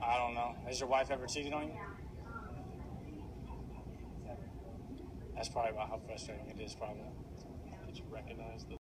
I don't know. Has your wife ever cheated on you? That's probably about how frustrating it is, probably. Did you recognize the